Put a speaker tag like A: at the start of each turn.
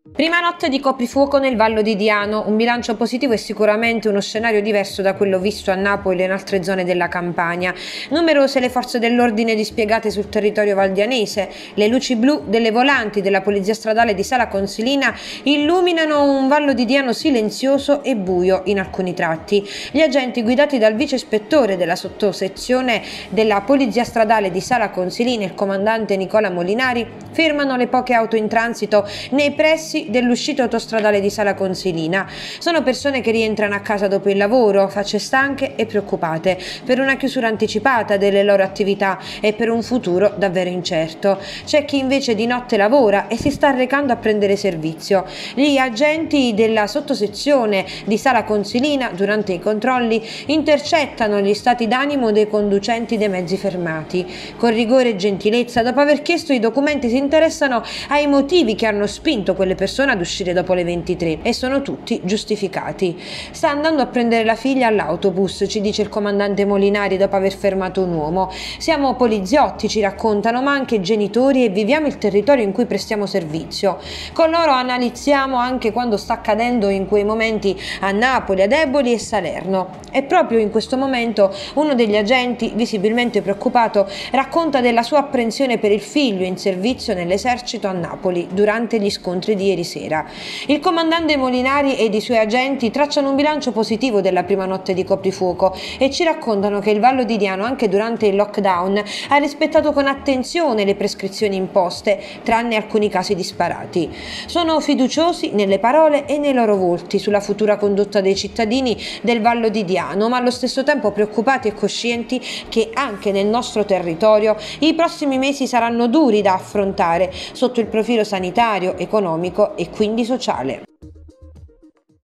A: Prima notte di coprifuoco nel Vallo di Diano, un bilancio positivo è sicuramente uno scenario diverso da quello visto a Napoli e in altre zone della Campania. Numerose le forze dell'ordine dispiegate sul territorio valdianese, le luci blu delle volanti della Polizia Stradale di Sala Consilina illuminano un Vallo di Diano silenzioso e buio in alcuni tratti. Gli agenti guidati dal vice ispettore della sottosezione della Polizia Stradale di Sala Consilina, il comandante Nicola Molinari, fermano le poche auto in transito nei pressi dell'uscita autostradale di Sala Consilina. Sono persone che rientrano a casa dopo il lavoro, facce stanche e preoccupate per una chiusura anticipata delle loro attività e per un futuro davvero incerto. C'è chi invece di notte lavora e si sta recando a prendere servizio. Gli agenti della sottosezione di Sala Consilina durante i controlli intercettano gli stati d'animo dei conducenti dei mezzi fermati. Con rigore e gentilezza, dopo aver chiesto i documenti, si interessano ai motivi che hanno spinto quelle persone ad uscire dopo le 23 e sono tutti giustificati. Sta andando a prendere la figlia all'autobus, ci dice il comandante Molinari dopo aver fermato un uomo. Siamo poliziotti, ci raccontano, ma anche genitori, e viviamo il territorio in cui prestiamo servizio. Con loro analizziamo anche quando sta accadendo in quei momenti a Napoli, ad Eboli e Salerno. E proprio in questo momento uno degli agenti, visibilmente preoccupato, racconta della sua apprensione per il figlio in servizio nell'esercito a Napoli durante gli scontri di ieri sera. Il comandante Molinari ed i suoi agenti tracciano un bilancio positivo della prima notte di coprifuoco e ci raccontano che il Vallo di Diano, anche durante il lockdown, ha rispettato con attenzione le prescrizioni imposte, tranne alcuni casi disparati. Sono fiduciosi nelle parole e nei loro volti sulla futura condotta dei cittadini del Vallo di Diano, ma allo stesso tempo preoccupati e coscienti che anche nel nostro territorio i prossimi mesi saranno duri da affrontare sotto il profilo sanitario, economico e quindi sociale.